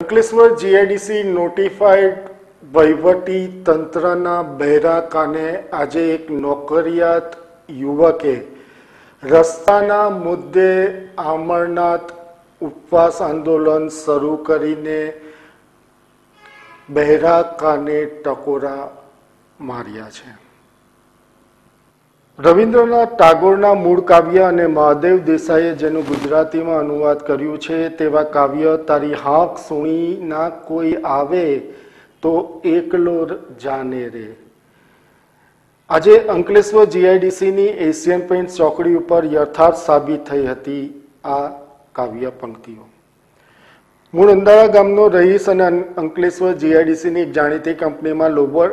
Ankleshwar GIDC notified વહીવટી તંત્રના બહેરા કાને આજે એક નોકરિયાત યુવકે રસ્તાના મુદ્દે અમરનાથ ઉપવાસ આંદોલન શરૂ કરીને બહેરા કાને ટકોરા માર્યા છે। રવિન્દ્રનાથ ટાગોરના મૂળ કાવ્ય અને મહાદેવ દેસાઈએ જેનું ગુજરાતીમાં અનુવાદ કર્યું છે તેવા કાવ્ય તારી હાંક સુણી ના કોઈ આવે તો એકલો જાને રે આજે અંકલેશ્વર જીઆઈડીસીની એશિયન પેઇન્ટ ચોકડી ઉપર યથાર્થ સાબિત થઈ હતી। આ કાવ્ય પંક્તિઓ મૂળ અંદાળા ગામનો રહીશ અને અંકલેશ્વર જીઆઈડીસીની એક જાણીતી કંપનીમાં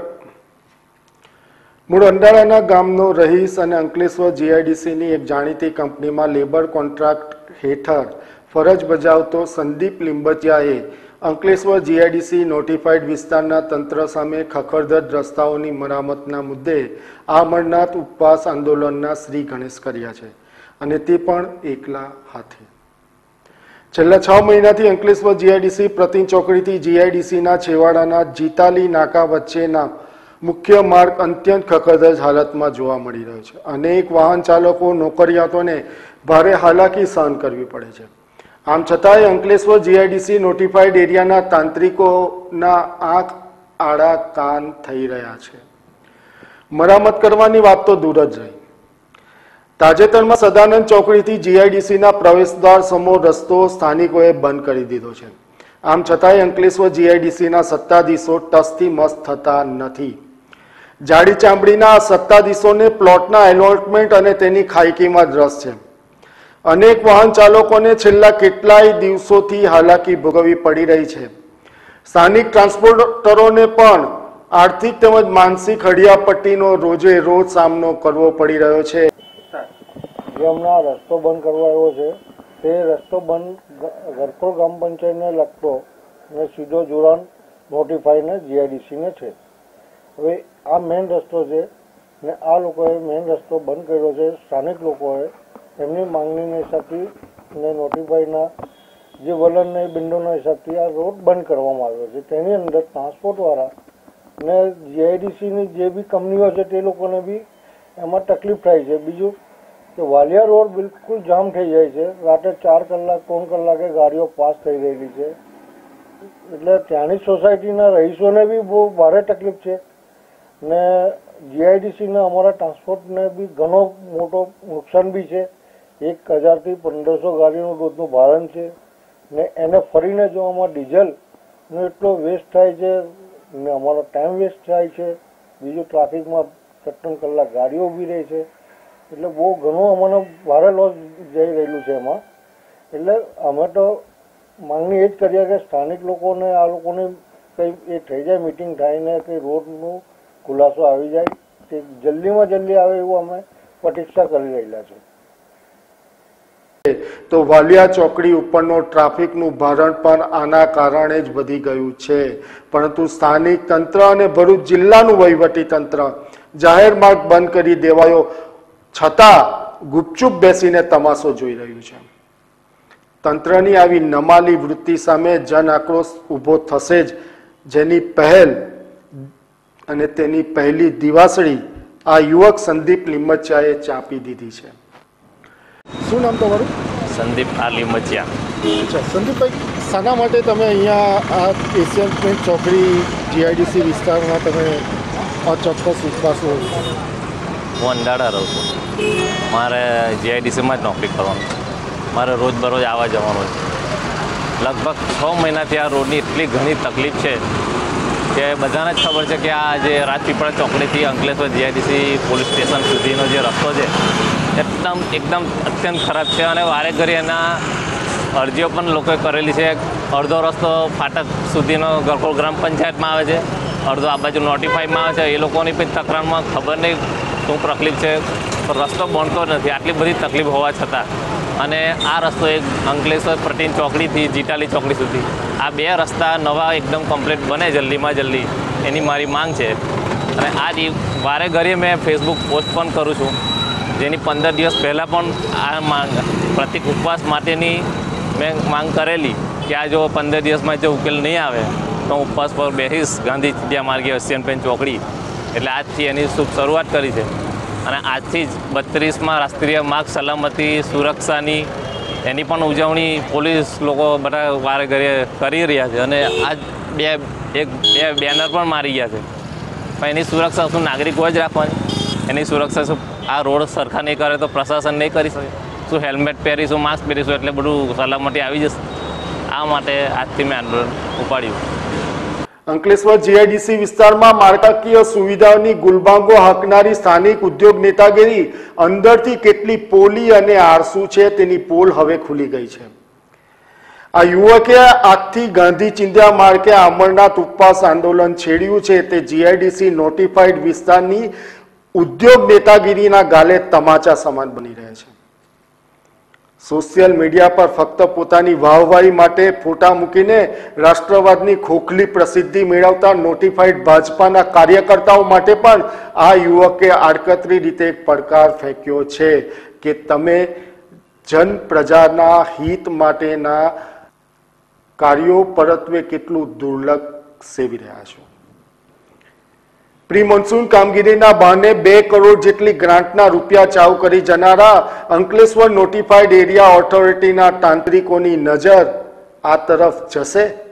મૂળ અંડાળાના ગામનો રહીશ અને અંકલેશ્વર જીઆઈડીસીની એક જાણીતી કંપનીમાં લેબર કોન્ટ્રાક્ટ હેઠળ ફરજ બજાવતો સંદીપ લીંબચિયાએ અંકલેશ્વર જીઆઈડીસી નોટિફાઈડ વિસ્તારના તંત્ર સામે ખખડધજ રસ્તાઓની મરામતના મુદ્દે અમરનાથ ઉપવાસ આંદોલનના શ્રી ગણેશ કર્યા છે અને તે પણ એકલા હાથે। છેલ્લા 6 મહિનાથી અંકલેશ્વર જીઆઈડીસી પ્રતિન ચોકડીથી જીઆઈડીસીના છેવાડાના જીતાલી નાકા વચ્ચેના મુખ્ય માર્ગ અત્યંત ખખડધજ હાલતમાં જોવા મળી રહ્યો છે। અનેક વાહન ચાલકો નોકરિયાતોને ભારે હાલાકી સહન કરવી પડે છે। આમ છતાંય અંકલેશ્વર જીઆઈડીસી નોટિફાઈડ એરિયાના તાંત્રિકોના આંખ આડા કાન થઈ રહ્યા છે। મરામત કરવાની વાત તો દૂર જ રહી। તાજેતરમાં સદાનંદ ચોકડીથી જીઆઈડીસીના પ્રવેશદ્વાર સમોર રસ્તો સ્થાનિકોએ બંધ કરી દીધો છે। આમ છતાંય અંકલેશ્વર જીઆઈડીસીના સત્તાધીશો ટસથી મસ્ત થતા નથી। જાડી ચામડીના સત્તાધીશોને પ્લોટના એલોટમેન્ટ અને તેની ખાયકીમાં જ રસ છે। અનેક વાહન ચાલકોને છેલ્લા કેટલાય દિવસોથી હાલાકી ભોગવવી પડી રહી છે। સ્થાનિક ટ્રાન્સપોર્ટરોને પણ આર્થિક તેમજ માનસિક હડિયાપટ્ટીનો રોજે રોજ સામનો કરવો પડી રહ્યો છે। હમણાં રસ્તો બંધ કરવા આવ્યો છે તે રસ્તો બંધ ગરકોર ગ્રામ પંચાયતને લગતો ને સીધો જોડાણ નોટિફાઈને જીઆઈડીસીને છે। હવે આ મેઇન રસ્તો છે ને આ લોકોએ મેઇન રસ્તો બંધ કર્યો છે। સ્થાનિક લોકોએ એમની માંગણીના હિસાબથી ને નોટિફાઈના જે વલણને બિંદુના હિસાબથી આ રોડ બંધ કરવામાં આવ્યો છે। તેની અંદર ટ્રાન્સપોર્ટવાળા ને જીઆઈડીસીની જે બી કંપનીઓ છે તે લોકોને બી એમાં તકલીફ થાય છે। બીજું કે વાલિયા રોડ બિલકુલ જામ થઈ જાય છે। રાતે 4 કલાક 3 કલાકે ગાડીઓ પાસ થઈ રહેલી છે એટલે ત્યાંની સોસાયટીના રહીશોને બી બહુ ભારે તકલીફ છે ને જીઆઈડીસીના અમારા ટ્રાન્સપોર્ટને બી ઘણો મોટો નુકસાન બી છે। 1000 થી 1500 ગાડીનું રોજનું ભારણ છે ને એને ફરીને જોવામાં ડીઝલનો એટલો વેસ્ટ થાય છે ને અમારો ટાઈમ વેસ્ટ થાય છે। બીજું ટ્રાફિકમાં 3 કલાક ગાડીઓ ઊભી રહે છે એટલે બહુ ઘણું અમને ભારે લોસ જઈ રહેલું છે એમાં। એટલે અમે તો માંગણી એ જ કરીએ કે સ્થાનિક લોકોને આ લોકોને કંઈ એ થઈ જાય મિટિંગ થાયને કંઈ રોડનું ખુલાસો આવી જાય તે જલ્દીમાં જલ્દી આવે એવું અમે પ્રતીક્ષા કરી રહેલા છે। તો વાલિયા ચોકડી ઉપરનો ટ્રાફિકનું ભારણ પણ આના કારણે જ વધી ગયું છે। પરંતુ સ્થાનિક તંત્ર અને ભરૂચ જિલ્લાનું વહીવટી તંત્ર જાહેર માર્ગ બંધ કરી દેવાયો છતાં ગુપચુપ બેસીને તમાશો જોઈ રહ્યું છે। તંત્રની આવી નમાલી વૃત્તિ સામે જન આક્રોશ ઊભો થશે જ, જેની પહેલ અને તેની પહેલી દિવાસળી આ યુવક સંદીપ લીંબચિયાએ ચાપી દીધી છે। શું નામ તમારું? સંદીપ લીંબચિયા। અચ્છા સંદીપભાઈ, શાના માટે તમે અહીંયા આ એશિયન પેઇન્ટ ચોકડી જીઆઈડીસી વિસ્તારમાં તમે અચોક્કસ ઉપવાસો? હું અંડાળા રહું છું। મારે જીઆઈડીસીમાં જ નોકરી કરવાનું છે। મારે રોજબરોજ આવવા જવાનું છે। લગભગ 6 મહિનાથી આ રોડની એટલી ઘણી તકલીફ છે કે બધાને જ ખબર છે કે આ જે રાજપીપળા ચોકડીથી અંકલેશ્વર જીઆઈડીસી પોલીસ સ્ટેશન સુધીનો જે રસ્તો છે એકદમ અત્યંત ખરાબ છે અને વારે ઘડી એના અરજીઓ પણ લોકોએ કરેલી છે। અડધો રસ્તો ફાટક સુધીનો ગરકોર ગ્રામ પંચાયતમાં આવે છે, અડધો આ બાજુ નોટિફાઈમાં આવે છે। એ લોકોની પણ તકરારમાં ખબર નહીં શું તકલીફ છે, પણ રસ્તો બનતો નથી આટલી બધી તકલીફ હોવા છતાં। અને આ રસ્તો એક અંકલેશ્વર પ્રતિન ચોકડીથી જીટાલી ચોકડી સુધી આ 2 રસ્તા નવા એકદમ કમ્પ્લીટ બને જલ્દીમાં જલ્દી એની મારી માંગ છે। અને આ વારે ઘડીએ મેં ફેસબુક પોસ્ટ પણ કરું છું, જેની 15 દિવસ પહેલાં પણ આ માંગ પ્રતિક ઉપવાસ માટેની મેં માંગ કરેલી કે આ જો 15 દિવસમાં જો ઉકેલ નહીં આવે તો હું ઉપવાસ પર બેસીશ ગાંધી ચિંધ્યા માર્ગે એશિયન પેન્ટ ચોકડી. એટલે આજથી એની શુભ શરૂઆત કરી છે અને આજથી જ 32માં રાષ્ટ્રીય માર્ગ સલામતી સુરક્ષાની એની પણ ઉજવણી પોલીસ લોકો બધા વારે ઘરે કરી રહ્યા છે અને આજ બે બેનર પણ મારી ગયા છે. પણ એની સુરક્ષા શું નાગરિકો જ રાખવાની? એની સુરક્ષા શું આ રોડ સરખા નહીં કરે તો પ્રશાસન નહીં કરી શકે? શું હેલ્મેટ પહેરીશું, માસ્ક પહેરીશું એટલે બધું સલામતી આવી જશે? આ માટે આજથી મેં આંદોલન ઉપાડ્યું. અંકલેશ્વર જીઆઈડીસી વિસ્તારમાં માળખાકીય સુવિધાઓની ગુલબાંગો હાંકનારી સ્થાનિક ઉદ્યોગ નેતાગીરી અંદરથી કેટલી પોલી અને આળસુ છે તેની પોલ હવે ખુલી ગઈ છે. આ યુવકે આજથી ગાંધી ચિંધ્યા માર્ગે અમરનાથ ઉપવાસ આંદોલન છેડ્યું છે. તે જીઆઈડીસી નોટિફાઈડ વિસ્તારની ઉદ્યોગ નેતાગીરીના ગાલે તમાચા સમાન બની રહે છે. સોશિયલ મીડિયા પર ફક્ત પોતાની વાહવાહી માટે ફોટા મૂકીને રાષ્ટ્રવાદની ખોખલી પ્રસિદ્ધિ મેળવતા નોટિફાઈડ ભાજપાના કાર્યકર્તાઓ માટે પણ આ યુવકે આડકતરી રીતે એક પડકાર ફેંક્યો છે કે તમે જન પ્રજાના હિત માટેના કાર્યો પરત્વે કેટલું દુર્લભ સેવી રહ્યા છો. પ્રી મોન્સૂન કામગીરીના બહાને 2 કરોડ જેટલી ગ્રાન્ટના રૂપિયા ચાઉ કરી જનારા અંકલેશ્વર નોટિફાઈડ એરિયા ઓથોરિટીના તાંત્રિકોની નજર આ તરફ જશે.